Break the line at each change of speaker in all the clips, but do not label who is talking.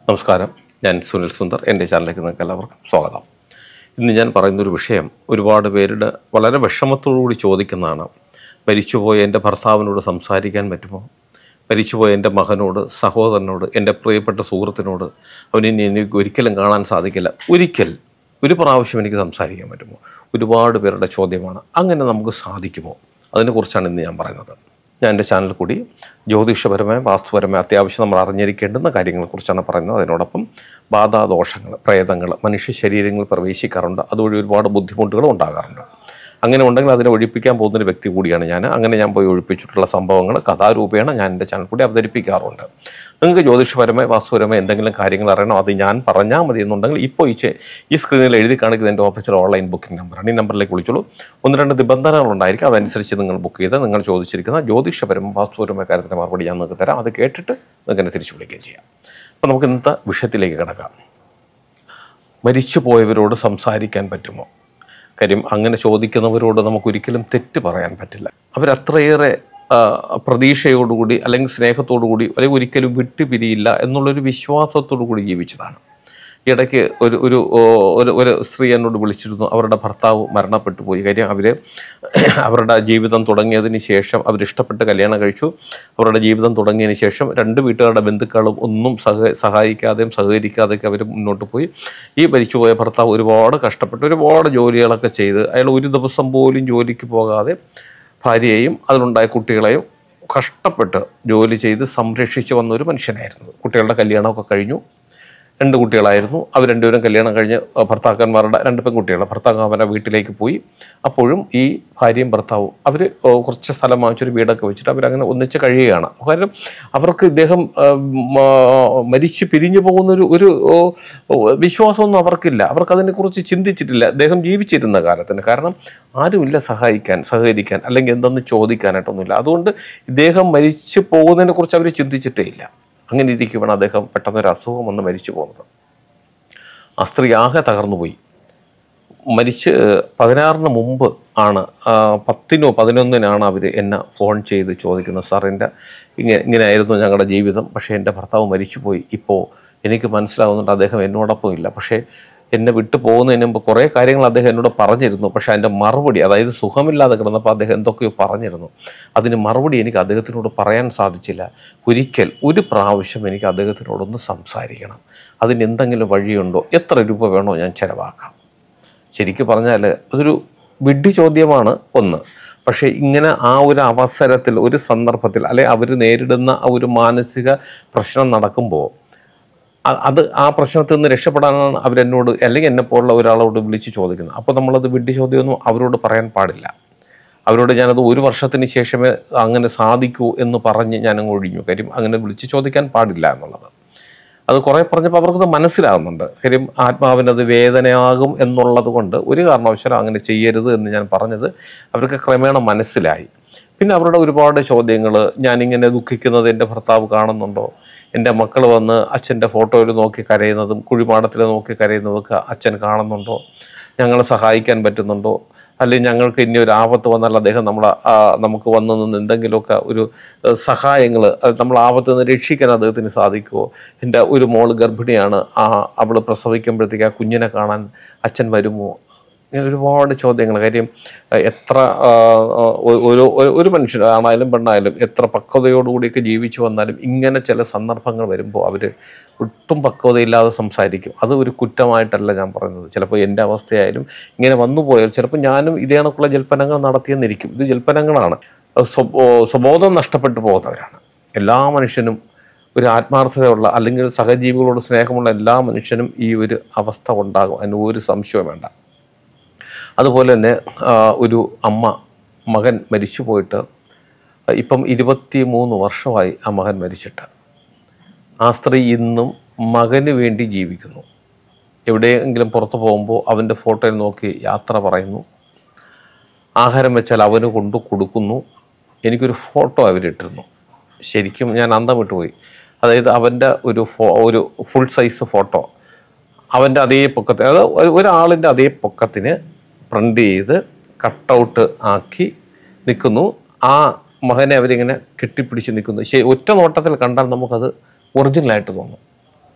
നമസ്കാരം, ഞാൻ സുനിൽ സുന്ദർ. എൻ്റെ ചാനലിലേക്ക് നിങ്ങൾക്ക് എല്ലാവർക്കും സ്വാഗതം. ഇന്ന് ഞാൻ പറയുന്നൊരു വിഷയം ഒരുപാട് പേരുടെ വളരെ വിഷമത്തോടുകൂടി ചോദിക്കുന്നതാണ്. മരിച്ചുപോയ എൻ്റെ ഭർത്താവിനോട് സംസാരിക്കാൻ പറ്റുമോ? മരിച്ചുപോയ എൻ്റെ മകനോട്, സഹോദരനോട്, എൻ്റെ പ്രിയപ്പെട്ട സുഹൃത്തിനോട് അവനിനി എനിക്ക് ഒരിക്കലും കാണാൻ സാധിക്കില്ല, ഒരു പ്രാവശ്യം എനിക്ക് സംസാരിക്കാൻ പറ്റുമോ? ഒരുപാട് പേരുടെ ചോദ്യമാണ്. അങ്ങനെ നമുക്ക് സാധിക്കുമോ? അതിനെക്കുറിച്ചാണ് ഇന്ന് ഞാൻ പറയുന്നത്. ഞാൻ എൻ്റെ ചാനലിൽ കൂടി ജ്യോതിഷപരമായ, വാസ്തുപരമായ അത്യാവശ്യം നമ്മൾ അറിഞ്ഞിരിക്കേണ്ടുന്ന കാര്യങ്ങളെക്കുറിച്ചാണ് പറയുന്നത്. അതിനോടൊപ്പം ബാധാദോഷങ്ങൾ, പ്രേതങ്ങൾ മനുഷ്യ ശരീരങ്ങളിൽ പ്രവേശിക്കാറുണ്ട്. അതുവഴി ഒരുപാട് ബുദ്ധിമുട്ടുകളും ഉണ്ടാകാറുണ്ട്. അങ്ങനെ ഉണ്ടെങ്കിൽ അതിനെ ഒഴിപ്പിക്കാൻ പോകുന്നൊരു വ്യക്തി കൂടിയാണ് ഞാൻ. അങ്ങനെ ഞാൻ പോയി ഒഴിപ്പിച്ചിട്ടുള്ള സംഭവങ്ങൾ കഥാരൂപേണ ഞാൻ എൻ്റെ ചാനൽ കൂടി അവതരിപ്പിക്കാറുണ്ട്. നിങ്ങൾക്ക് ജ്യോതിഷപരമായി, വാസ്തുപരമായി എന്തെങ്കിലും കാര്യങ്ങൾ അറിയണം, അത് ഞാൻ പറഞ്ഞാൽ മതി എന്നുണ്ടെങ്കിൽ ഇപ്പോൾ ഈ സ്ക്രീനിൽ എഴുതി കാണിക്കുന്ന എൻ്റെ ഓഫീസിലെ ഓൺലൈൻ ബുക്കിംഗ് നമ്പറാണ്. ഈ നമ്പറിലേക്ക് വിളിച്ചോളൂ. 1-2 നിബന്ധനകളുണ്ടായിരിക്കും. അതനുസരിച്ച് നിങ്ങൾ ബുക്ക് ചെയ്ത് നിങ്ങൾ ചോദിച്ചിരിക്കുന്ന ജ്യോതിഷപരവും വാസ്തുപരമായ കാര്യത്തിൻ്റെ മറുപടി ഞാൻ നിങ്ങൾക്ക് തരാം. അത് കേട്ടിട്ട് നിങ്ങൾക്ക് എന്നെ തിരിച്ചു വിളിക്കുകയും ചെയ്യാം. അപ്പോൾ നമുക്ക് ഇന്നത്തെ വിഷയത്തിലേക്ക് കിടക്കാം. മരിച്ചു പോയവരോട് സംസാരിക്കാൻ പറ്റുമോ? കാര്യം അങ്ങനെ ചോദിക്കുന്നവരോട് നമുക്കൊരിക്കലും തെറ്റ് പറയാൻ പറ്റില്ല. അവരത്രയേറെ പ്രതീക്ഷയോടുകൂടി അല്ലെങ്കിൽ സ്നേഹത്തോടുകൂടി അല്ലെങ്കിൽ ഒരിക്കലും വിട്ടുപിരിയില്ല എന്നുള്ളൊരു വിശ്വാസത്തോടു കൂടി ജീവിച്ചതാണ്. ഇടയ്ക്ക് ഒരു സ്ത്രീ എന്നോട് വിളിച്ചിരുന്നു. അവരുടെ ഭർത്താവ് മരണപ്പെട്ടു പോയി. കാര്യം അവരുടെ ജീവിതം തുടങ്ങിയതിന് ശേഷം അവരിഷ്ടപ്പെട്ട് കല്യാണം കഴിച്ചു. അവരുടെ ജീവിതം തുടങ്ങിയതിന് ശേഷം 2 വീട്ടുകാരുടെ ബന്ധുക്കളും ഒന്നും സഹായിക്കാതെയും സഹകരിക്കാതെയൊക്കെ അവർ മുന്നോട്ട് പോയി. ഈ മരിച്ചുപോയ ഭർത്താവ് ഒരുപാട് കഷ്ടപ്പെട്ട് ഒരുപാട് ജോലികളൊക്കെ ചെയ്ത് അയാൾ ഒരു ദിവസം പോലും ജോലിക്ക് പോകാതെ ഭാര്യയെയും അതിലുണ്ടായ കുട്ടികളെയും കഷ്ടപ്പെട്ട് ജോലി ചെയ്ത് സംരക്ഷിച്ച് വന്ന ഒരു മനുഷ്യനായിരുന്നു. കുട്ടികളുടെ കല്യാണമൊക്കെ കഴിഞ്ഞു. 2 കുട്ടികളായിരുന്നു. അവർ രണ്ടുപേരും കല്യാണം കഴിഞ്ഞ് ഭർത്താക്കന്മാരുടെ 2 പെൺകുട്ടികൾ ഭർത്താക്കന്മാരുടെ വീട്ടിലേക്ക് പോയി. അപ്പോഴും ഈ ഭാര്യയും ഭർത്താവും അവർ കുറച്ച് സ്ഥലം വാങ്ങിച്ചൊരു വീടൊക്കെ വെച്ചിട്ട് അവരങ്ങനെ ഒന്നിച്ച് കഴിയുകയാണ്. കാരണം അവർക്ക് ഇദ്ദേഹം മരിച്ച് പിരിഞ്ഞു പോകുന്നൊരു വിശ്വാസമൊന്നും അവർക്കില്ല. അവർക്കതിനെക്കുറിച്ച് ചിന്തിച്ചിട്ടില്ല അദ്ദേഹം ജീവിച്ചിരുന്ന കാലത്തിന്. കാരണം ആരുമില്ല സഹായിക്കാൻ, സഹകരിക്കാൻ, അല്ലെങ്കിൽ എന്തെന്ന് ചോദിക്കാനായിട്ടൊന്നുമില്ല. അതുകൊണ്ട് ഇദ്ദേഹം മരിച്ചു പോകുന്നതിനെക്കുറിച്ച് അവർ ചിന്തിച്ചിട്ടേ ഇല്ല. അങ്ങനെ ഇരിക്കുവാണ് അദ്ദേഹം പെട്ടെന്നൊരു അസുഖം വന്ന് മരിച്ചു പോകുന്നത്. ആ സ്ത്രീ ആകെ തകർന്നുപോയി. മരിച്ച് 16-ന് മുമ്പ് ആണ്, 10-നോ 11-നാണ് അവർ എന്നെ ഫോൺ ചെയ്ത് ചോദിക്കുന്നത്. സാർ, ഇങ്ങനെയായിരുന്നു ഞങ്ങളുടെ ജീവിതം, പക്ഷേ എൻ്റെ ഭർത്താവ് മരിച്ചുപോയി. ഇപ്പോൾ എനിക്ക് മനസ്സിലാവുന്നുണ്ട് അദ്ദേഹം എന്നോടൊപ്പം ഇല്ല. പക്ഷേ എന്നെ വിട്ടു പോകുന്നതിന് മുമ്പ് കുറേ കാര്യങ്ങൾ അദ്ദേഹം എന്നോട് പറഞ്ഞിരുന്നു. പക്ഷേ അതിൻ്റെ മറുപടി, അതായത് സുഖമില്ലാതെ കിടന്നപ്പോൾ അദ്ദേഹം എന്തൊക്കെയോ പറഞ്ഞിരുന്നു. അതിന് മറുപടി എനിക്ക് അദ്ദേഹത്തിനോട് പറയാൻ സാധിച്ചില്ല. ഒരു പ്രാവശ്യം എനിക്ക് അദ്ദേഹത്തിനോടൊന്ന് സംസാരിക്കണം. അതിന് എന്തെങ്കിലും വഴിയുണ്ടോ? എത്ര രൂപ വേണോ ഞാൻ ചിലവാക്കാം? ശരിക്കും പറഞ്ഞാൽ അതൊരു വിഡ്ഢി ചോദ്യമാണ് ഒന്ന്. പക്ഷേ ഇങ്ങനെ ആ ഒരു അവസരത്തിൽ, ഒരു സന്ദർഭത്തിൽ, അല്ലെങ്കിൽ അവർ നേരിടുന്ന ആ ഒരു മാനസിക പ്രശ്നം നടക്കുമ്പോൾ ആ പ്രശ്നത്തിൽ നിന്ന് രക്ഷപ്പെടാനാണ് അവരെന്നോട് അല്ലെങ്കിൽ എന്നെപ്പോലുള്ള ഒരാളോട് വിളിച്ച് ചോദിക്കുന്നത്. അപ്പോൾ നമ്മളത് വിഡ്ഢി ചോദ്യമൊന്നും അവരോട് പറയാൻ പാടില്ല. അവരോട് ഞാനത് 1 വർഷത്തിന് ശേഷമേ അങ്ങനെ സാധിക്കൂ എന്ന് പറഞ്ഞ് ഞാനങ്ങ് ഒഴിഞ്ഞു. കാര്യം അങ്ങനെ വിളിച്ച് ചോദിക്കാൻ പാടില്ല എന്നുള്ളത്. അത് കുറേ പറഞ്ഞപ്പോൾ അവർക്കത് മനസ്സിലാകുന്നുണ്ട്. കാര്യം ആത്മാവിനത് വേദനയാകും എന്നുള്ളത് കൊണ്ട് ഒരു കാരണവശാലും അങ്ങനെ ചെയ്യരുത് എന്ന് ഞാൻ പറഞ്ഞത് അവർക്ക് ക്രമേണ മനസ്സിലായി. പിന്നെ അവരുടെ ഒരുപാട് ചോദ്യങ്ങൾ, ഞാനിങ്ങനെ ദുഃഖിക്കുന്നത് എൻ്റെ ഭർത്താവ് കാണുന്നുണ്ടോ? എൻ്റെ മക്കൾ വന്ന് അച്ഛൻ്റെ ഫോട്ടോയിൽ നോക്കി കരയുന്നതും കുഴിമാടത്തിൽ നോക്കി കരയുന്നതൊക്കെ അച്ഛൻ കാണുന്നുണ്ടോ? ഞങ്ങളെ സഹായിക്കാൻ പറ്റുന്നുണ്ടോ? അല്ലെങ്കിൽ ഞങ്ങൾക്ക് ഇനി ഒരു ആപത്ത് വന്നാൽ അദ്ദേഹം നമുക്ക് വന്നു നിന്ന് എന്തെങ്കിലുമൊക്കെ ഒരു സഹായങ്ങൾ, നമ്മൾ ആപത്ത് നിന്ന് രക്ഷിക്കാൻ അദ്ദേഹത്തിന് സാധിക്കുമോ? എൻ്റെ ഒരു മോള് ഗർഭിണിയാണ്, അവൾ പ്രസവിക്കുമ്പോഴത്തേക്ക് ആ കുഞ്ഞിനെ കാണാൻ അച്ഛൻ വരുമോ? ഇങ്ങനെ ഒരുപാട് ചോദ്യങ്ങൾ. കാര്യം എത്ര ഒരു മനുഷ്യനാണായാലും പെണ്ണായാലും എത്ര പക്വതയോടുകൂടിയൊക്കെ ജീവിച്ചു വന്നാലും ഇങ്ങനെ ചില സന്ദർഭങ്ങൾ വരുമ്പോൾ അവർ ഒട്ടും പക്വതയില്ലാതെ സംസാരിക്കും. അത് ഒരു കുറ്റമായിട്ടല്ല ഞാൻ പറയുന്നത്. ചിലപ്പോൾ എൻ്റെ അവസ്ഥയായാലും ഇങ്ങനെ വന്നു പോയാൽ ചിലപ്പോൾ ഞാനും ഇതേ കണക്കുള്ള ജൽപ്പനങ്ങൾ നടത്തിയെന്നിരിക്കും. ഇത് ജൽപ്പനങ്ങളാണ്. സ്വബോധം നഷ്ടപ്പെട്ടു പോകുന്നവരാണ്. എല്ലാ മനുഷ്യനും ഒരു ആത്മാർത്ഥതയുള്ള അല്ലെങ്കിൽ സഹജീവികളോട് സ്നേഹമുള്ള എല്ലാ മനുഷ്യനും ഈ ഒരു അവസ്ഥ ഉണ്ടാകും. അതിന് ഒരു സംശയവും വേണ്ട. അതുപോലെ തന്നെ ഒരു മകൻ മരിച്ചു പോയിട്ട് ഇപ്പം 23 വർഷമായി ആ മകൻ മരിച്ചിട്ട്. ആ സ്ത്രീ ഇന്നും മകന് വേണ്ടി ജീവിക്കുന്നു. എവിടെയെങ്കിലും പുറത്ത് പോകുമ്പോൾ അവൻ്റെ ഫോട്ടോയിൽ നോക്കി യാത്ര പറയുന്നു. ആഹാരം വെച്ചാൽ അവന് കൊണ്ടു കൊടുക്കുന്നു. എനിക്കൊരു ഫോട്ടോ അവരിട്ടിരുന്നു. ശരിക്കും ഞാൻ അന്തം വിട്ടുപോയി. അതായത് അവൻ്റെ ഒരു ഫുൾ സൈസ് ഫോട്ടോ അവൻ്റെ അതേ പൊക്കത്തിന്, അതായത് ഒരാളിൻ്റെ അതേ പൊക്കത്തിന് പ്രിൻ്റ് ചെയ്ത് കട്ടൗട്ട് ആക്കി നിൽക്കുന്നു. ആ മകനെ അവരിങ്ങനെ കെട്ടിപ്പിടിച്ച് നിൽക്കുന്നു. ഒറ്റ നോട്ടത്തിൽ കണ്ടാൽ നമുക്കത് ഒറിജിനലായിട്ട് തോന്നും.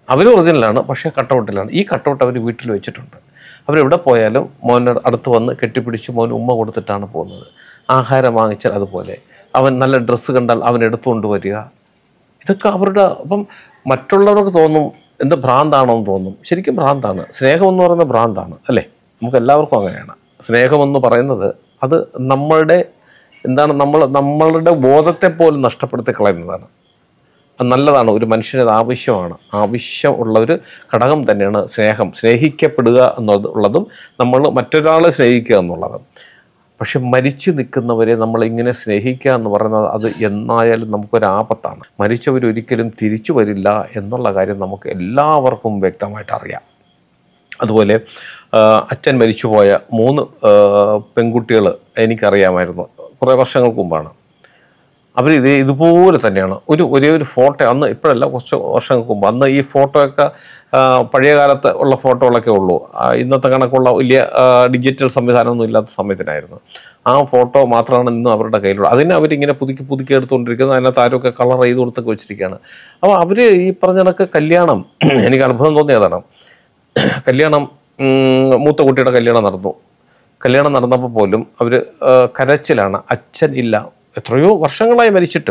അവർ ഒറിജിനലാണ്, പക്ഷേ കട്ടൗട്ടിലാണ്. ഈ കട്ടൗട്ട് അവർ വീട്ടിൽ വെച്ചിട്ടുണ്ട്. അവരെവിടെ പോയാലും മോൻ്റെ അടുത്ത് വന്ന് കെട്ടിപ്പിടിച്ച് മോന് ഉമ്മ കൊടുത്തിട്ടാണ് പോകുന്നത്. ആഹാരം വാങ്ങിച്ചാൽ അതുപോലെ, അവൻ നല്ല ഡ്രസ്സ് കണ്ടാൽ അവൻ എടുത്തുകൊണ്ട് വരിക. ഇതൊക്കെ അവരുടെ അപ്പം മറ്റുള്ളവർക്ക് തോന്നും എന്ത് ഭ്രാന്താണോ എന്ന് തോന്നും. ശരിക്കും ഭ്രാന്താണ്. സ്നേഹമെന്ന് പറയുന്നത് ഭ്രാന്താണ് അല്ലേ? നമുക്ക് എല്ലാവർക്കും അങ്ങനെയാണ്. സ്നേഹമെന്ന് പറയുന്നത് അത് നമ്മളുടെ എന്താണ് നമ്മളുടെ ബോധത്തെ പോലും നഷ്ടപ്പെടുത്തി കളയുന്നതാണ്. അത് നല്ലതാണ്. ഒരു മനുഷ്യന് അത് ആവശ്യമുള്ള ഒരു ഘടകം തന്നെയാണ് സ്നേഹം. സ്നേഹിക്കപ്പെടുക എന്നുള്ളതും നമ്മൾ മറ്റൊരാളെ സ്നേഹിക്കുക എന്നുള്ളതും. പക്ഷെ മരിച്ചു നിൽക്കുന്നവരെ നമ്മളിങ്ങനെ സ്നേഹിക്കുക എന്ന് പറയുന്നത് അത് എന്നായാലും നമുക്കൊരാപത്താണ്. മരിച്ചവരൊരിക്കലും തിരിച്ചു വരില്ല എന്നുള്ള കാര്യം നമുക്ക് എല്ലാവർക്കും വ്യക്തമായിട്ട് അറിയാം. അതുപോലെ അച്ഛൻ മരിച്ചുപോയ 3 പെൺകുട്ടികൾ എനിക്കറിയാമായിരുന്നു. കുറേ വർഷങ്ങൾക്ക് മുമ്പാണ്. അവർ ഇതുപോലെ തന്നെയാണ്. ഒരേ ഒരു ഫോട്ടോ, അന്ന് ഇപ്പോഴല്ല, കുറച്ച് വർഷങ്ങൾക്ക് മുമ്പ്. അന്ന് ഈ ഫോട്ടോയൊക്കെ പഴയ കാലത്ത് ഉള്ള ഫോട്ടോകളൊക്കെ ഉള്ളൂ. ഇന്നത്തെ കണക്കുള്ള വലിയ ഡിജിറ്റൽ സംവിധാനമൊന്നും ഇല്ലാത്ത സമയത്തിനായിരുന്നു. ആ ഫോട്ടോ മാത്രമാണ് ഇന്നും അവരുടെ കയ്യിലുള്ളത്. അതിനെ അവരിങ്ങനെ പുതുക്കി എടുത്തുകൊണ്ടിരിക്കുന്നത്. അതിനകത്ത് ആരൊക്കെ കളർ ചെയ്ത് കൊടുത്തൊക്കെ വെച്ചിരിക്കുകയാണ്. അപ്പോൾ അവർ ഈ പറഞ്ഞ കണക്ക് കല്യാണം, എനിക്ക് അത്ഭുതം തോന്നിയതാണ്. കല്യാണം, മൂത്ത കുട്ടിയുടെ കല്യാണം നടന്നു. കല്യാണം നടന്നപ്പോൾ പോലും അവർ കരച്ചിലാണ്. അച്ഛൻ ഇല്ല, എത്രയോ വർഷങ്ങളായി മരിച്ചിട്ട്.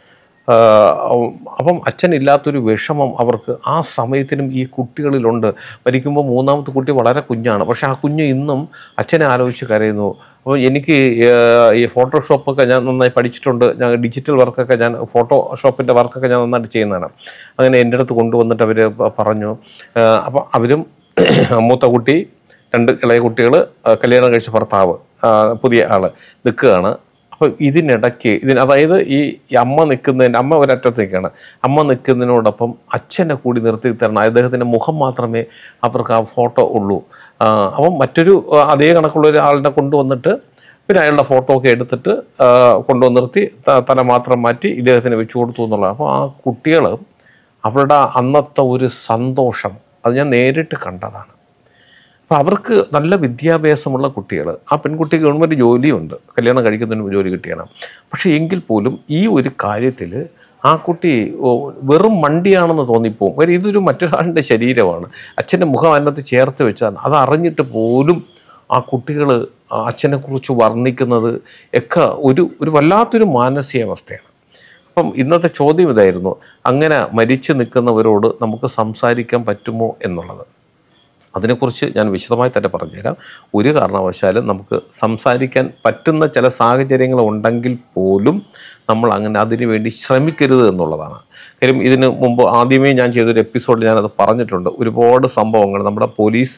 അപ്പം അച്ഛനില്ലാത്തൊരു വിഷമം അവർക്ക് ആ സമയത്തിനും ഈ കുട്ടികളിലുണ്ട്. മരിക്കുമ്പോൾ 3ാമത്തെ കുട്ടി വളരെ കുഞ്ഞാണ്. പക്ഷെ ആ കുഞ്ഞ് ഇന്നും അച്ഛനെ ആലോചിച്ച് കരയുന്നു. അപ്പോൾ എനിക്ക് ഈ ഫോട്ടോഷോപ്പൊക്കെ ഞാൻ നന്നായി പഠിച്ചിട്ടുണ്ട്. ഞാൻ ഡിജിറ്റൽ വർക്കൊക്കെ, ഞാൻ ഫോട്ടോഷോപ്പിൻ്റെ വർക്കൊക്കെ ഞാൻ നന്നായിട്ട് ചെയ്യുന്നതാണ്. അങ്ങനെ എൻ്റെ അടുത്ത് കൊണ്ടുവന്നിട്ട് അവർ പറഞ്ഞു. അപ്പം അവരും മൂത്ത കുട്ടി, 2 ഇളയ കുട്ടികൾ, കല്യാണം കഴിച്ച ഭർത്താവ്, പുതിയ ആൾ നിൽക്കുകയാണ്. അപ്പോൾ ഇതിനിടയ്ക്ക് അതായത് ഈ അമ്മ നിൽക്കുന്നതിന്, അമ്മ ഒരറ്റത്ത് നിൽക്കുകയാണ്. അമ്മ നിൽക്കുന്നതിനോടൊപ്പം അച്ഛനെ കൂടി നിർത്തി തരണം. അദ്ദേഹത്തിൻ്റെ മുഖം മാത്രമേ അവർക്ക് ആ ഫോട്ടോ ഉള്ളൂ. അപ്പം മറ്റൊരു അതേ കണക്കുള്ള ഒരാളിനെ കൊണ്ടുവന്നിട്ട് പിന്നെ അയാളുടെ ഫോട്ടോ ഒക്കെ എടുത്തിട്ട് കൊണ്ടുവന്ന് നിർത്തി തല മാത്രം മാറ്റി ഇദ്ദേഹത്തിന് വെച്ചു കൊടുത്തു എന്നുള്ളത്. അപ്പോൾ ആ കുട്ടികൾ അവരുടെ അന്നത്തെ ഒരു സന്തോഷം അത് ഞാൻ നേരിട്ട് കണ്ടതാണ്. അപ്പോൾ അവർക്ക് നല്ല വിദ്യാഭ്യാസമുള്ള കുട്ടികൾ, ആ പെൺകുട്ടി ഗവൺമെൻറ് ജോലിയുണ്ട്, കല്യാണം കഴിക്കുന്നതിന് ജോലി കിട്ടിയാണ്. പക്ഷേ എങ്കിൽ പോലും ഈ ഒരു കാര്യത്തിൽ ആ കുട്ടി വെറും മണ്ടിയാണെന്ന് തോന്നിപ്പോവും. കാര്യം ഇതൊരു മറ്റൊരാളുടെ ശരീരമാണ്. അച്ഛൻ്റെ മുഖം അതിനകത്ത് ചേർത്ത് വെച്ചാൽ അത് അറിഞ്ഞിട്ട് പോലും ആ കുട്ടികൾ അച്ഛനെക്കുറിച്ച് വർണ്ണിക്കുന്നത് ഒക്കെ ഒരു വല്ലാത്തൊരു മാനസികാവസ്ഥയാണ്. അപ്പം ഇന്നത്തെ ചോദ്യം ഇതായിരുന്നു, അങ്ങനെ മരിച്ചു നിൽക്കുന്നവരോട് നമുക്ക് സംസാരിക്കാൻ പറ്റുമോ എന്നുള്ളത്. അതിനെക്കുറിച്ച് ഞാൻ വിശദമായി തന്നെ പറഞ്ഞുതരാം. ഒരു കാരണവശാലും നമുക്ക് സംസാരിക്കാൻ പറ്റുന്ന ചില സാഹചര്യങ്ങൾ ഉണ്ടെങ്കിൽ പോലും നമ്മൾ അങ്ങനെ അതിനു വേണ്ടി ശ്രമിക്കരുത് എന്നുള്ളതാണ്. കാര്യം ഇതിന് മുമ്പ് ആദ്യമേ ഞാൻ ചെയ്തൊരു എപ്പിസോഡിൽ ഞാനത് പറഞ്ഞിട്ടുണ്ട്. ഒരുപാട് സംഭവങ്ങൾ നമ്മുടെ പോലീസ്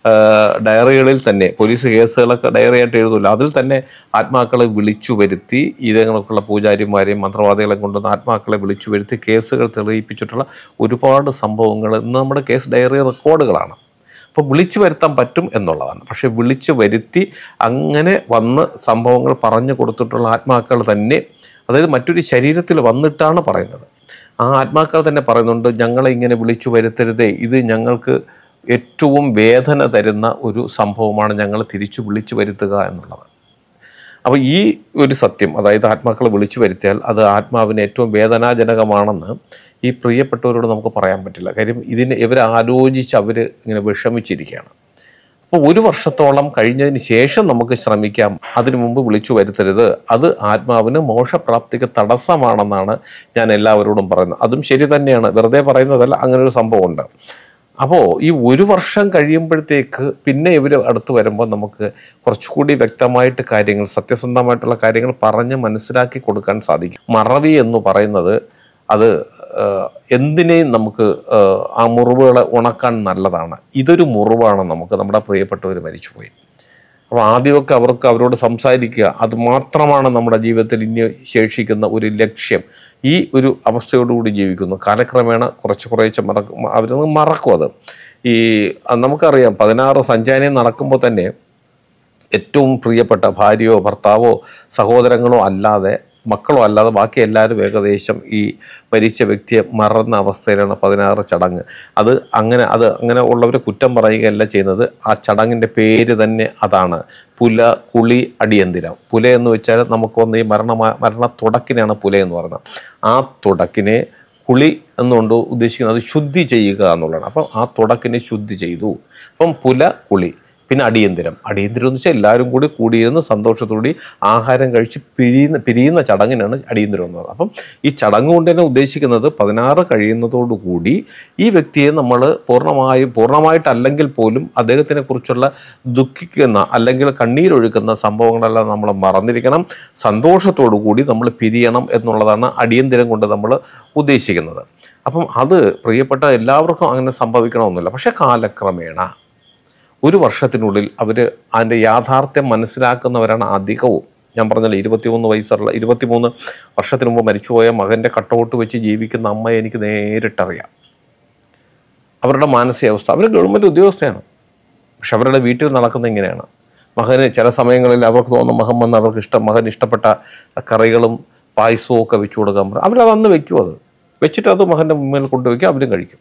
ഡയറികളിൽ തന്നെ, പോലീസ് കേസുകളൊക്കെ ഡയറിയായിട്ട് എഴുതുമല്ലോ, അതിൽ തന്നെ ആത്മാക്കളെ വിളിച്ചു വരുത്തി, ഇതേകണക്കുള്ള പൂജാരിമാരെയും മന്ത്രവാദികളെ കൊണ്ടുവന്ന് ആത്മാക്കളെ വിളിച്ചു വരുത്തി കേസുകൾ തെളിയിപ്പിച്ചിട്ടുള്ള ഒരുപാട് സംഭവങ്ങൾ ഇന്ന് നമ്മുടെ കേസ് ഡയറി റെക്കോർഡുകളാണ്. അപ്പോൾ വിളിച്ചു വരുത്താൻ പറ്റും എന്നുള്ളതാണ്. പക്ഷേ വിളിച്ചു വരുത്തി അങ്ങനെ വന്ന് സംഭവങ്ങൾ പറഞ്ഞു കൊടുത്തിട്ടുള്ള ആത്മാക്കൾ തന്നെ, അതായത് മറ്റൊരു ശരീരത്തിൽ വന്നിട്ടാണ് പറയുന്നത്. ആ ആത്മാക്കൾ തന്നെ പറയുന്നുണ്ട്, ഞങ്ങളെ ഇങ്ങനെ വിളിച്ചു വരുത്തരുതേ, ഇത് ഞങ്ങൾക്ക് ഏറ്റവും വേദന തരുന്ന ഒരു സംഭവമാണ്, ഞങ്ങൾ തിരിച്ചു വിളിച്ചു വരുത്തുക എന്നുള്ളത്. അപ്പോൾ ഈ ഒരു സത്യം, അതായത് ആത്മാക്കളെ വിളിച്ചു വരുത്തിയാൽ അത് ആത്മാവിന് ഏറ്റവും വേദനാജനകമാണെന്ന് ഈ പ്രിയപ്പെട്ടവരോട് നമുക്ക് പറയാൻ പറ്റില്ല. കാര്യം ഇവർ ആലോചിച്ച് അവർ ഇങ്ങനെ വിഷമിച്ചിരിക്കുകയാണ്. അപ്പോൾ 1 വർഷത്തോളം കഴിഞ്ഞതിന് ശേഷം നമുക്ക് ശ്രമിക്കാം. അതിനു മുമ്പ് വിളിച്ചു വരുത്തരുത്, അത് ആത്മാവിന് മോക്ഷപ്രാപ്തിക്ക് തടസ്സമാണെന്നാണ് ഞാൻ എല്ലാവരോടും പറയുന്നത്. അതും ശരി തന്നെയാണ്, വെറുതെ പറയുന്നതല്ല, അങ്ങനെ ഒരു സംഭവമുണ്ട്. അപ്പോൾ ഈ 1 വർഷം കഴിയുമ്പോഴത്തേക്ക് പിന്നെ ഇവർ അടുത്ത് വരുമ്പോൾ നമുക്ക് കുറച്ചുകൂടി വ്യക്തമായിട്ട് കാര്യങ്ങൾ, സത്യസന്ധമായിട്ടുള്ള കാര്യങ്ങൾ പറഞ്ഞ് മനസ്സിലാക്കി കൊടുക്കാൻ സാധിക്കും. മറവി എന്ന് പറയുന്നത് അത് എന്തിനേയും നമുക്ക് ആ മുറിവുകളെ ഉണക്കാൻ നല്ലതാണ്. ഇതൊരു മുറിവാണ് നമുക്ക്, നമ്മുടെ പ്രിയപ്പെട്ടവർ മരിച്ചുപോയി. അപ്പോൾ ആദ്യമൊക്കെ അവരോട് സംസാരിക്കുക, അത് മാത്രമാണ് നമ്മുടെ ജീവിതത്തിൽ ഇനി ശേഷിക്കുന്ന ഒരു ലക്ഷ്യം. ഈ ഒരു അവസ്ഥയോടുകൂടി ജീവിക്കുന്നു. കാലക്രമേണ കുറേശ്ശെ അവരൊന്ന് മറക്കും. അത് നമുക്കറിയാം, 16 സഞ്ചാരം നടക്കുമ്പോൾ തന്നെ ഏറ്റവും പ്രിയപ്പെട്ട ഭാര്യയോ ഭർത്താവോ സഹോദരങ്ങളോ അല്ലാതെ, മക്കളോ അല്ലാതെ ബാക്കി എല്ലാവരും ഏകദേശം ഈ മരിച്ച വ്യക്തിയെ മറന്ന അവസ്ഥയിലാണ് 16 ചടങ്ങ്. അത് അങ്ങനെ ഉള്ളവരെ കുറ്റം പറയുകയല്ല ചെയ്യുന്നത്. ആ ചടങ്ങിൻ്റെ പേര് തന്നെ അതാണ്, പുല കുളി അടിയന്തിരം. പുല എന്ന് വെച്ചാൽ നമുക്ക് വന്ന് ഈ മരണ തുടക്കിനെയാണ് പുല എന്ന് പറയുന്നത്. ആ തുടക്കിനെ കുളി എന്നുകൊണ്ട് ഉദ്ദേശിക്കുന്നത് ശുദ്ധി ചെയ്യുക എന്നുള്ളതാണ്. അപ്പം ആ തുടക്കിനെ ശുദ്ധി ചെയ്തു. അപ്പം പുല കുളി. പിന്നെ അടിയന്തരം എന്ന് വെച്ചാൽ എല്ലാവരും കൂടി കൂടിയിരുന്ന് സന്തോഷത്തോടെ ആഹാരം കഴിച്ച് പിരിയുന്ന ചടങ്ങിനാണ് അടിയന്തരം എന്ന് പറയുന്നത്. അപ്പം ഈ ചടങ്ങ് കൊണ്ട് തന്നെ ഉദ്ദേശിക്കുന്നത് 16 കഴിയുന്നതോടുകൂടി ഈ വ്യക്തിയെ നമ്മൾ പൂർണ്ണമായിട്ടല്ലെങ്കിൽ പോലും അദ്ദേഹത്തിനെ കുറിച്ചുള്ള ദുഃഖിക്കുന്ന അല്ലെങ്കിൽ കണ്ണീരൊഴുക്കുന്ന സംഭവങ്ങളെല്ലാം നമ്മൾ മറന്നിരിക്കണം. സന്തോഷത്തോടു കൂടി നമ്മൾ പിരിയണം എന്നുള്ളതാണ് അടിയന്തരം കൊണ്ട് നമ്മൾ ഉദ്ദേശിക്കുന്നത്. അപ്പം അത് പ്രിയപ്പെട്ട എല്ലാവർക്കും അങ്ങനെ സംഭവിക്കണമെന്നില്ല. പക്ഷെ കാലക്രമേണ ഒരു വർഷത്തിനുള്ളിൽ അവർ അതിൻ്റെ യാഥാർത്ഥ്യം മനസ്സിലാക്കുന്നവരാണ് അധികവും. ഞാൻ പറഞ്ഞല്ലോ 23 വർഷത്തിന് മുമ്പ് മരിച്ചുപോയ മകൻ്റെ കട്ടൗട്ട് വെച്ച് ജീവിക്കുന്ന അമ്മയെ എനിക്ക് നേരിട്ടറിയാം. അവരുടെ മാനസികാവസ്ഥ, അവർ ഗവൺമെൻറ് ഉദ്യോഗസ്ഥയാണ്, പക്ഷെ അവരുടെ വീട്ടിൽ നടക്കുന്നത് ഇങ്ങനെയാണ്. മകന് ചില സമയങ്ങളിൽ അവർക്ക് തോന്നുന്ന മകൻ വന്ന് മകൻ ഇഷ്ടപ്പെട്ട കറികളും പായസവും ഒക്കെ വെച്ചു കൊടുക്കാൻ പറയും. അവരത് അന്ന് വെക്കും. അത് വെച്ചിട്ട് അത് മകൻ്റെ മുമ്പിൽ കൊണ്ടുവയ്ക്കും, അവരും കഴിക്കും.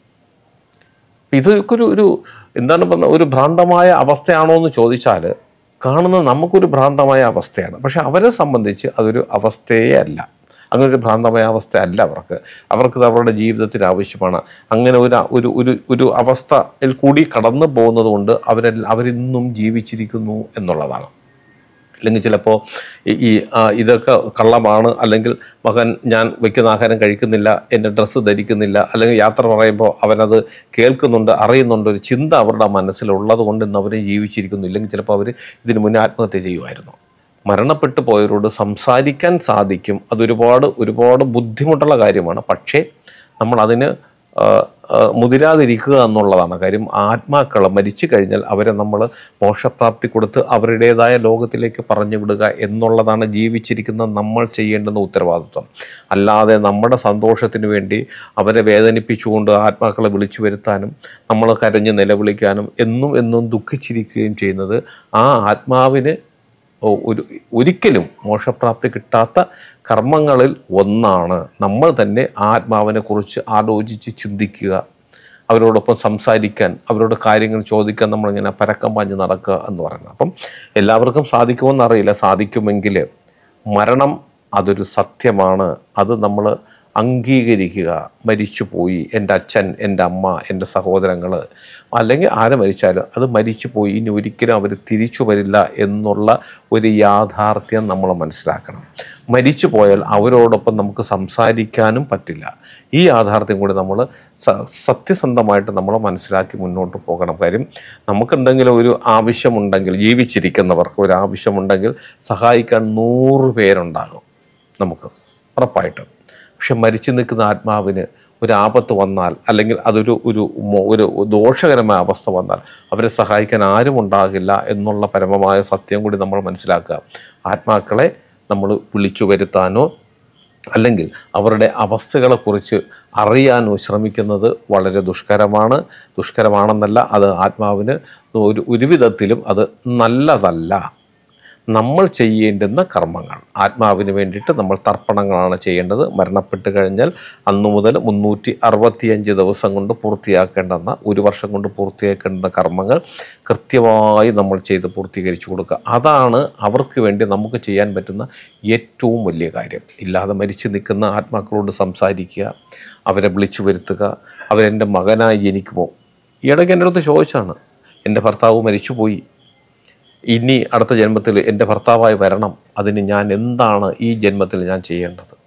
ഇതൊക്കെ ഒരു എന്താണ് പറഞ്ഞ ഒരു ഭ്രാന്തമായ അവസ്ഥയാണോ എന്ന് ചോദിച്ചാൽ കാണുന്നത് നമുക്കൊരു ഭ്രാന്തമായ അവസ്ഥയാണ്. പക്ഷെ അവരെ സംബന്ധിച്ച് അതൊരു അവസ്ഥയേ അല്ല. അങ്ങനെ ഒരു ഭ്രാന്തമായ അവസ്ഥ അല്ല അവർക്ക് അവരുടെ ജീവിതത്തിന് ആവശ്യമാണ്. അങ്ങനെ ഒരു അവസ്ഥയിൽ കൂടി കടന്നു പോകുന്നത് കൊണ്ട് അവരിന്നും ജീവിച്ചിരിക്കുന്നു എന്നുള്ളതാണ്. അല്ലെങ്കിൽ ചിലപ്പോൾ ഇതൊക്കെ കള്ളമാണ്, അല്ലെങ്കിൽ മകൻ ഞാൻ വയ്ക്കുന്ന ആഹാരം കഴിക്കുന്നില്ല, എൻ്റെ ഡ്രസ്സ് ധരിക്കുന്നില്ല, അല്ലെങ്കിൽ യാത്ര പറയുമ്പോൾ അവനത് കേൾക്കുന്നുണ്ട്, അറിയുന്നുണ്ട്, ഒരു ചിന്ത അവരുടെ മനസ്സിലുള്ളത് കൊണ്ട് ഇന്ന് അവരെ ജീവിച്ചിരിക്കുന്നു. ഇല്ലെങ്കിൽ ചിലപ്പോൾ അവർ ഇതിനു മുന്നേ ആത്മഹത്യ ചെയ്യുമായിരുന്നു. മരണപ്പെട്ടു പോയവരോട് സംസാരിക്കാൻ സാധിക്കും. ഒരുപാട് ബുദ്ധിമുട്ടുള്ള കാര്യമാണ്. പക്ഷേ നമ്മൾ അതിന് മുതിരാതിരിക്കുക എന്നുള്ളതാണ് കാര്യം. ആത്മാക്കൾ മരിച്ചു കഴിഞ്ഞാൽ അവരെ നമ്മൾ മോക്ഷപ്രാപ്തി കൊടുത്ത് അവരുടേതായ ലോകത്തിലേക്ക് പറഞ്ഞു വിടുക എന്നുള്ളതാണ് ജീവിച്ചിരിക്കുന്ന നമ്മൾ ചെയ്യേണ്ടുന്ന ഉത്തരവാദിത്വം. അല്ലാതെ നമ്മുടെ സന്തോഷത്തിന് വേണ്ടി അവരെ വേദനിപ്പിച്ചുകൊണ്ട് ആത്മാക്കളെ വിളിച്ചു വരുത്താനും നമ്മൾ കരഞ്ഞ് നിലവിളിക്കാനും എന്നും ദുഃഖിച്ചിരിക്കുകയും ചെയ്യുന്നത് ആ ആത്മാവിന് ഒരിക്കലും മോക്ഷപ്രാപ്തി കിട്ടാത്ത കർമ്മങ്ങളിൽ ഒന്നാണ്. നമ്മൾ തന്നെ ആത്മാവിനെ കുറിച്ച് ആലോചിച്ച് ചിന്തിക്കുക, അവരോടൊപ്പം സംസാരിക്കാൻ, അവരോട് കാര്യങ്ങൾ ചോദിക്കാൻ നമ്മളിങ്ങനെ പരക്കം പാഞ്ഞ് നടക്കുക എന്ന് പറയുന്നത്. അപ്പം എല്ലാവർക്കും സാധിക്കുമെന്നറിയില്ല. സാധിക്കുമെങ്കിൽ മരണം അതൊരു സത്യമാണ്. അത് നമ്മൾ അംഗീകരിക്കുക. മരിച്ചുപോയി, എൻ്റെ അച്ഛൻ, എൻ്റെ അമ്മ, എൻ്റെ സഹോദരങ്ങൾ, അല്ലെങ്കിൽ ആര് മരിച്ചാലും അത് മരിച്ചുപോയി, ഇനി ഒരിക്കലും അവർ തിരിച്ചു വരില്ല എന്നുള്ള ഒരു യാഥാർത്ഥ്യം നമ്മൾ മനസ്സിലാക്കണം. മരിച്ചു പോയാൽ അവരോടൊപ്പം നമുക്ക് സംസാരിക്കാനും പറ്റില്ല. ഈ യാഥാർത്ഥ്യം കൂടി നമ്മൾ സത്യസന്ധമായിട്ട് നമ്മൾ മനസ്സിലാക്കി മുന്നോട്ട് പോകണം. കാര്യം നമുക്കെന്തെങ്കിലും ഒരു ആവശ്യമുണ്ടെങ്കിൽ, ജീവിച്ചിരിക്കുന്നവർക്ക് ഒരു ആവശ്യമുണ്ടെങ്കിൽ സഹായിക്കാൻ 100 പേരുണ്ടാകും നമുക്ക് ഉറപ്പായിട്ടും. പക്ഷെ മരിച്ചു നിൽക്കുന്ന ആത്മാവിന് ഒരു ആപത്ത് വന്നാൽ, അല്ലെങ്കിൽ അതൊരു ഒരു ദോഷകരമായ അവസ്ഥ വന്നാൽ അവരെ സഹായിക്കാൻ ആരും ഉണ്ടാകില്ല എന്നുള്ള പരമമായ സത്യം കൂടി നമ്മൾ മനസ്സിലാക്കുക. ആത്മാക്കളെ നമ്മൾ വിളിച്ചു വരുത്താനോ അല്ലെങ്കിൽ അവരുടെ അവസ്ഥകളെക്കുറിച്ച് അറിയാനോ ശ്രമിക്കുന്നത് വളരെ ദുഷ്കരമാണെന്നല്ല, അത് ആത്മാവിന് ഒരു വിധത്തിലും അത് നല്ലതല്ല. നമ്മൾ ചെയ്യേണ്ടുന്ന കർമ്മങ്ങൾ ആത്മാവിന് വേണ്ടിയിട്ട് നമ്മൾ തർപ്പണങ്ങളാണ് ചെയ്യേണ്ടത്. മരണപ്പെട്ട് കഴിഞ്ഞാൽ അന്നു മുതൽ 365 ദിവസം കൊണ്ട് പൂർത്തിയാക്കേണ്ടെന്ന, ഒരു വർഷം കൊണ്ട് പൂർത്തിയാക്കേണ്ടുന്ന കർമ്മങ്ങൾ കൃത്യമായി നമ്മൾ ചെയ്ത് പൂർത്തീകരിച്ചു കൊടുക്കുക. അതാണ് അവർക്ക് വേണ്ടി നമുക്ക് ചെയ്യാൻ പറ്റുന്ന ഏറ്റവും വലിയ കാര്യം. ഇല്ലാതെ മരിച്ചു നിൽക്കുന്ന ആത്മാക്കളോട് സംസാരിക്കുക, അവരെ വിളിച്ചു വരുത്തുക, അവരെൻ്റെ മകനായി ജനിക്കുമോ. ഈയിടയ്ക്ക് എൻ്റെ അടുത്ത് ചോദിച്ചാണ്, എൻ്റെ ഭർത്താവ് മരിച്ചുപോയി, ഇനി അടുത്ത ജന്മത്തിൽ എൻ്റെ ഭർത്താവായി വരണം, അതിന് ഞാൻ എന്താണ് ഈ ജന്മത്തിൽ ഞാൻ ചെയ്യേണ്ടത്?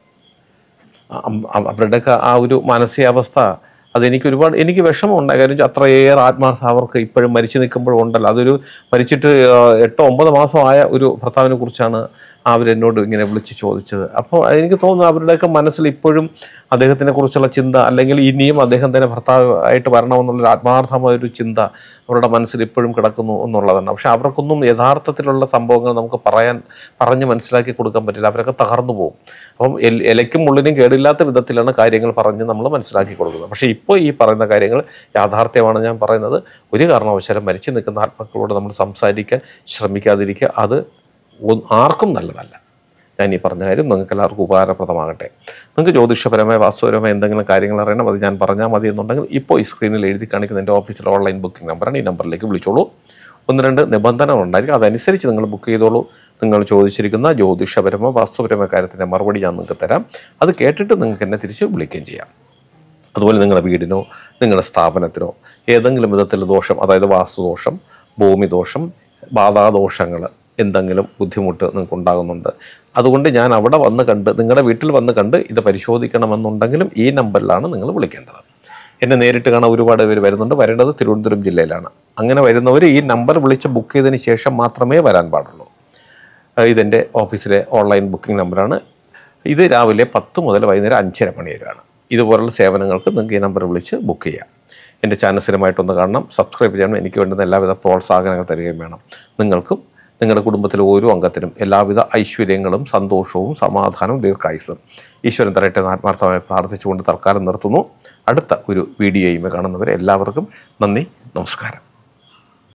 അവരുടെയൊക്കെ ആ ഒരു മാനസികാവസ്ഥ എനിക്ക് വിഷമമുണ്ടായി. കാര്യം അത്രയേറെ ആത്മാർത്ഥ അവർക്ക് ഇപ്പോഴും മരിച്ചു നിൽക്കുമ്പോഴും ഉണ്ടല്ലോ. അതൊരു മരിച്ചിട്ട് 8-9 മാസമായ ഒരു ഭർത്താവിനെ കുറിച്ചാണ് അവരെന്നോട് ഇങ്ങനെ വിളിച്ച് ചോദിച്ചത്. അപ്പോൾ എനിക്ക് തോന്നുന്നു അവരുടെയൊക്കെ മനസ്സിൽ ഇപ്പോഴും അദ്ദേഹത്തിനെ കുറിച്ചുള്ള ചിന്ത, അല്ലെങ്കിൽ ഇനിയും അദ്ദേഹം തന്നെ ഭർത്താവായിട്ട് വരണമെന്നുള്ളൊരു ആത്മാർത്ഥമായൊരു ചിന്ത അവരുടെ മനസ്സിൽ ഇപ്പോഴും കിടക്കുന്നു എന്നുള്ളതാണ്. പക്ഷെ അവർക്കൊന്നും യഥാർത്ഥത്തിലുള്ള സംഭവങ്ങൾ നമുക്ക് പറഞ്ഞ് മനസ്സിലാക്കി കൊടുക്കാൻ പറ്റില്ല. അവരൊക്കെ തകർന്നു പോകും. അപ്പം ഇലയ്ക്കും മുള്ളിനും കേടില്ലാത്ത വിധത്തിലാണ് കാര്യങ്ങൾ പറഞ്ഞ് നമ്മൾ മനസ്സിലാക്കി കൊടുക്കുന്നത്. പക്ഷേ ഇപ്പോൾ ഈ പറയുന്ന കാര്യങ്ങൾ യാഥാർത്ഥ്യമാണ് ഞാൻ പറയുന്നത്. ഒരു കാരണവശാലും മരിച്ചു നിൽക്കുന്ന ആത്മാക്കളോട് നമ്മൾ സംസാരിക്കാൻ ശ്രമിക്കാതിരിക്കുക. അത് ആർക്കും നല്ലതല്ല. ഞാൻ ഈ പറഞ്ഞ കാര്യം നിങ്ങൾക്ക് എല്ലാവർക്കും ഉപകാരപ്രദമാകട്ടെ. നിങ്ങൾക്ക് ജ്യോതിഷപരമായ വാസ്തുപരമായ എന്തെങ്കിലും കാര്യങ്ങൾ അറിയണം, അത് ഞാൻ പറഞ്ഞാൽ മതി എന്നുണ്ടെങ്കിൽ ഇപ്പോൾ ഈ സ്ക്രീനിൽ എഴുതി കാണിക്കുന്ന എൻ്റെ ഓഫീസിലെ ഓൺലൈൻ ബുക്കിംഗ് നമ്പറാണ്. ഈ നമ്പറിലേക്ക് വിളിച്ചോളൂ. 1-2 നിബന്ധനകൾ ഉണ്ടായിരിക്കും, അതനുസരിച്ച് നിങ്ങൾ ബുക്ക് ചെയ്തോളൂ. നിങ്ങൾ ചോദിച്ചിരിക്കുന്ന ജ്യോതിഷപരമോ വാസ്തുപരമോ കാര്യത്തിൻ്റെ മറുപടി ഞാൻ നിങ്ങൾക്ക് തരാം. അത് കേട്ടിട്ട് നിങ്ങൾക്ക് എന്നെ തിരിച്ച് വിളിക്കുകയും ചെയ്യാം. അതുപോലെ നിങ്ങളുടെ വീടിനോ നിങ്ങളുടെ സ്ഥാപനത്തിനോ ഏതെങ്കിലും വിധത്തിൽ ദോഷം, അതായത് വാസ്തുദോഷം, ഭൂമിദോഷം, ബാധാദോഷങ്ങൾ, എന്തെങ്കിലും ബുദ്ധിമുട്ട് നിങ്ങൾക്ക് ഉണ്ടാകുന്നുണ്ട്, അതുകൊണ്ട് ഞാൻ അവിടെ വന്ന് കണ്ട്, നിങ്ങളുടെ വീട്ടിൽ വന്ന് കണ്ട് ഇത് പരിശോധിക്കണമെന്നുണ്ടെങ്കിലും ഈ നമ്പറിലാണ് നിങ്ങൾ വിളിക്കേണ്ടത്. എന്നെ നേരിട്ട് കാണാൻ ഒരുപാട് പേര് വരുന്നുണ്ട്. വരേണ്ടത് തിരുവനന്തപുരം ജില്ലയിലാണ്. അങ്ങനെ വരുന്നവർ ഈ നമ്പർ വിളിച്ച് ബുക്ക് ചെയ്തതിന് ശേഷം മാത്രമേ വരാൻ പാടുള്ളൂ. ഇതെൻ്റെ ഓഫീസിലെ ഓൺലൈൻ ബുക്കിംഗ് നമ്പറാണ്. ഇത് രാവിലെ 10 മുതൽ വൈകുന്നേരം 5:30 മണി വരെയാണ്. ഇതുപോലുള്ള സേവനങ്ങൾക്ക് നിങ്ങൾക്ക് ഈ നമ്പർ വിളിച്ച് ബുക്ക് ചെയ്യാം. എൻ്റെ ചാനൽ സ്ഥിരമായിട്ടൊന്ന് കാണണം, സബ്സ്ക്രൈബ് ചെയ്യണം. എനിക്ക് വേണ്ടുന്ന എല്ലാവിധ പ്രോത്സാഹനങ്ങൾ തരികയും വേണം. നിങ്ങൾക്കും നിങ്ങളുടെ കുടുംബത്തിലെ ഓരോ അംഗത്തിനും എല്ലാവിധ ഐശ്വര്യങ്ങളും സന്തോഷവും സമാധാനവും ദീർഘായുസ്സും ഈശ്വരൻ തരട്ടെ എന്ന് ആത്മാർത്ഥമായി പ്രാർത്ഥിച്ചുകൊണ്ട് തൽക്കാലം നിർത്തുന്നു. അടുത്ത ഒരു വീഡിയോയുമേ കാണുന്നവരെ എല്ലാവർക്കും നന്ദി, നമസ്കാരം.